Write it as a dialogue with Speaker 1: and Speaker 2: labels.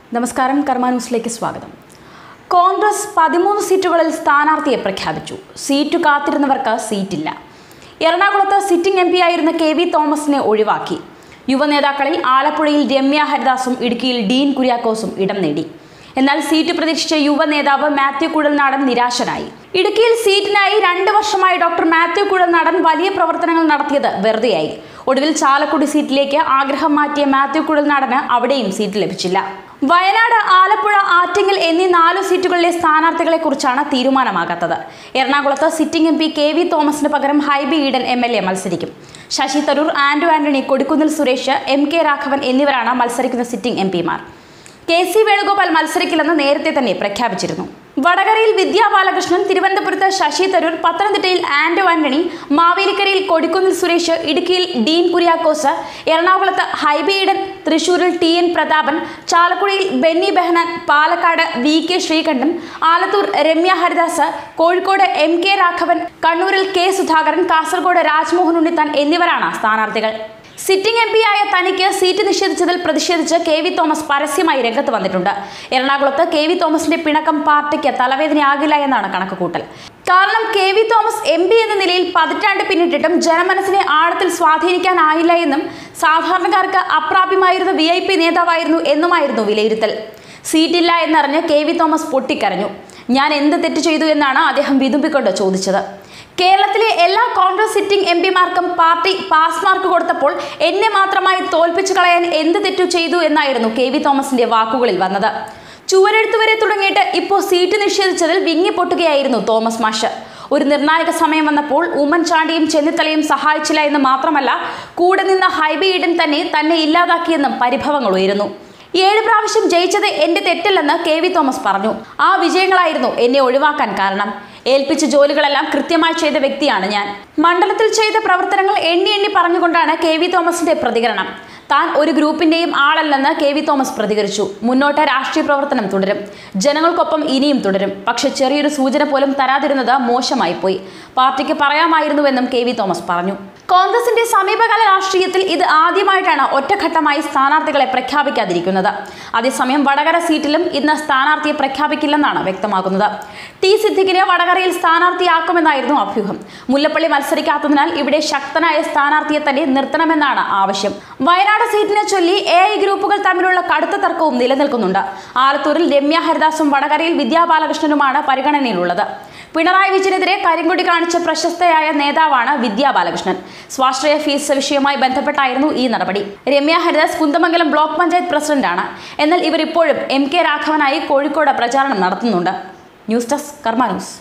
Speaker 1: നമസ്കാരം, കർമ്മ ന്യൂസിലേക്ക് സ്വാഗതം. കോൺഗ്രസ് 13 സീറ്റുകളിൽ സ്ഥാനാർത്ഥിയെ പ്രഖ്യാപിച്ചു. സീറ്റു കാത്തിരുന്നവർക്ക് സീറ്റില്ല. എറണാകുളത്ത് സിറ്റിംഗ് എം പി ആയിരുന്ന KV തോമസിനെ ഒഴിവാക്കി. യുവനേതാക്കളിൽ ആലപ്പുഴയിൽ രമ്യ ഹരിദാസും ഇടുക്കിയിൽ ഡീൻ കുര്യാക്കോസും ഇടം നേടി. എന്നാൽ സീറ്റ് പ്രതീക്ഷിച്ച യുവ നേതാവ് മാത്യു കുഴൽനാടൻ നിരാശനായി. ഇടുക്കിയിൽ സീറ്റിനായി 2 വർഷമായി ഡോക്ടർ മാത്യു കുഴൽനാടൻ വലിയ പ്രവർത്തനങ്ങൾ നടത്തിയത് വെറുതെയായി. ഒടുവിൽ ചാലക്കുടി സീറ്റിലേക്ക് ആഗ്രഹം മാറ്റിയ മാത്യു കുഴൽനാടന് അവിടെയും സീറ്റ് ലഭിച്ചില്ല. വയനാട്, ആലപ്പുഴ, ആറ്റിങ്ങൽ എന്നീ 4 സീറ്റുകളിലെ സ്ഥാനാർത്ഥികളെ കുറിച്ചാണ് തീരുമാനമാകാത്തത്. എറണാകുളത്ത് സിറ്റിംഗ് MP KV തോമസിന് പകരം ഹൈബി ഈഡൻ MLA മത്സരിക്കും. ശശി തരൂർ, ആന്റോ ആന്റണി, കൊടിക്കുന്നിൽ സുരേഷ്, MK രാഘവൻ എന്നിവരാണ് മത്സരിക്കുന്ന സിറ്റിംഗ് MPമാർ. KC വേണുഗോപാൽ മത്സരിക്കില്ലെന്ന് നേരത്തെ തന്നെ പ്രഖ്യാപിച്ചിരുന്നു. വടകരയിൽ വിദ്യാ ബാലകൃഷ്ണൻ, തിരുവനന്തപുരത്ത് ശശി തരൂർ, പത്തനംതിട്ടയിൽ ആന്റോ ആന്റണി, മാവേലിക്കരയിൽ കൊടിക്കുന്നിൽ സുരേഷ്, ഇടുക്കിയിൽ ഡീൻ കുര്യാക്കോസ്, എറണാകുളത്ത് ഹൈബി ഈഡൻ, തൃശൂരിൽ TN പ്രതാപൻ, ചാലക്കുടിയിൽ ബെന്നി ബെഹനാൻ, പാലക്കാട് VK ശ്രീകണ്ഠൻ, ആലത്തൂർ രമ്യ ഹരിദാസ്, കോഴിക്കോട് MK രാഘവൻ, കണ്ണൂരിൽ K സുധാകരൻ, കാസർഗോഡ് രാജ്മോഹൻ ഉണ്ണിത്താൻ എന്നിവരാണ് സ്ഥാനാർത്ഥികൾ. സിറ്റിംഗ് MP ആയ തനിക്ക് സീറ്റ് നിഷേധിച്ചതിൽ പ്രതിഷേധിച്ച് KV തോമസ് പരസ്യമായി രംഗത്ത് വന്നിട്ടുണ്ട്. എറണാകുളത്ത് KV തോമസിന്റെ പിണക്കം പാർട്ടിക്ക് തലവേദനയാകില്ല എന്നാണ് കണക്കുകൂട്ടൽ. കാരണം KV തോമസ് MP എന്ന നിലയിൽ പതിറ്റാണ്ട് പിന്നിട്ടിട്ടും ജനമനസ്സിനെ ആഴത്തിൽ സ്വാധീനിക്കാനായില്ല എന്നും സാധാരണക്കാർക്ക് അപ്രാപ്യമായിരുന്ന VIP നേതാവായിരുന്നു എന്നുമായിരുന്നു വിലയിരുത്തൽ. സീറ്റില്ല എന്നറിഞ്ഞ് KV തോമസ് പൊട്ടിക്കരഞ്ഞു. ഞാൻ എന്ത് തെറ്റ് ചെയ്തു എന്നാണ് അദ്ദേഹം വിതുമ്പിക്കൊണ്ട് ചോദിച്ചത്. കേരളത്തിലെ എല്ലാ കോൺഗ്രസ് സിറ്റിംഗ് MPമാർക്കും പാർട്ടി പാസ് മാർക്ക് കൊടുത്തപ്പോൾ എന്നെ മാത്രമായി തോൽപ്പിച്ചു കളയാൻ എന്ത് തെറ്റു ചെയ്തു എന്നായിരുന്നു KV തോമസിന്റെ വാക്കുകളിൽ വന്നത്. ചുവരെഴുത്തു വരെ തുടങ്ങിയിട്ട് ഇപ്പോൾ സീറ്റ് നിഷേധിച്ചതിൽ വിങ്ങിപ്പൊട്ടുകയായിരുന്നു തോമസ് മാഷ്. ഒരു നിർണായക സമയം വന്നപ്പോൾ ഉമ്മൻചാണ്ടിയും ചെന്നിത്തലയും സഹായിച്ചില്ല എന്ന് മാത്രമല്ല, കൂടെ നിന്ന ഹൈബി ഈഡൻ തന്നെ ഇല്ലാതാക്കിയെന്നും പരിഭവങ്ങൾ ഉയരുന്നു. 7 പ്രാവശ്യം ജയിച്ചത് എന്റെ തെറ്റല്ലെന്ന് KV തോമസ് പറഞ്ഞു. ആ വിജയങ്ങളായിരുന്നു എന്നെ ഒഴിവാക്കാൻ കാരണം. ഏൽപ്പിച്ച ജോലികളെല്ലാം കൃത്യമായി ചെയ്ത വ്യക്തിയാണ് ഞാൻ. മണ്ഡലത്തിൽ ചെയ്ത പ്രവർത്തനങ്ങൾ എണ്ണി പറഞ്ഞുകൊണ്ടാണ് KV തോമസിന്റെ പ്രതികരണം. താൻ ഒരു ഗ്രൂപ്പിന്റെയും ആളല്ലെന്ന് KV തോമസ് പ്രതികരിച്ചു. മുന്നോട്ട് രാഷ്ട്രീയ പ്രവർത്തനം തുടരും, ജനങ്ങൾക്കൊപ്പം ഇനിയും തുടരും. പക്ഷെ ചെറിയൊരു സൂചന പോലും തരാതിരുന്നത് മോശമായി പോയി. പാർട്ടിക്ക് പറയാമായിരുന്നുവെന്നും KV തോമസ് പറഞ്ഞു. കോൺഗ്രസിന്റെ സമീപകാല രാഷ്ട്രീയത്തിൽ ഇത് ആദ്യമായിട്ടാണ് ഒറ്റഘട്ടമായി സ്ഥാനാർത്ഥികളെ പ്രഖ്യാപിക്കാതിരിക്കുന്നത്. അതേസമയം വടകര സീറ്റിലും ഇന്ന് സ്ഥാനാർത്ഥിയെ പ്രഖ്യാപിക്കില്ലെന്നാണ് വ്യക്തമാകുന്നത്. T സിദ്ദിഖിനെ വടകരയിൽ സ്ഥാനാർത്ഥിയാക്കുമെന്നായിരുന്നു അഭ്യൂഹം. മുല്ലപ്പള്ളി മത്സരിക്കാത്തതിനാൽ ഇവിടെ ശക്തനായ സ്ഥാനാർത്ഥിയെ തന്നെ നിർത്തണമെന്നാണ് ആവശ്യം. വയനാട് സീറ്റിനെ ചൊല്ലി AI ഗ്രൂപ്പുകൾ തമ്മിലുള്ള കടുത്ത തർക്കവും നിലനിൽക്കുന്നുണ്ട്. ആലത്തൂരിൽ രമ്യ ഹരിദാസും വടകരയിൽ വിദ്യാ ബാലകൃഷ്ണനുമാണ് പരിഗണനയിലുള്ളത്. പിണറായി വിജയനെതിരെ കരിങ്കൊടി കാണിച്ച പ്രശസ്തയായ നേതാവാണ് വിദ്യാ ബാലകൃഷ്ണൻ. സ്വാശ്രയ ഫീസ് വിഷയവുമായി ബന്ധപ്പെട്ടായിരുന്നു ഈ നടപടി. രമ്യ ഹരിദാസ് കുന്ദമംഗലം ബ്ലോക്ക് പഞ്ചായത്ത് പ്രസിഡന്റാണ്. എന്നാൽ ഇവർ ഇപ്പോഴും MK രാഘവനായി കോഴിക്കോട് പ്രചാരണം നടത്തുന്നുണ്ട്. News desk, Karma news.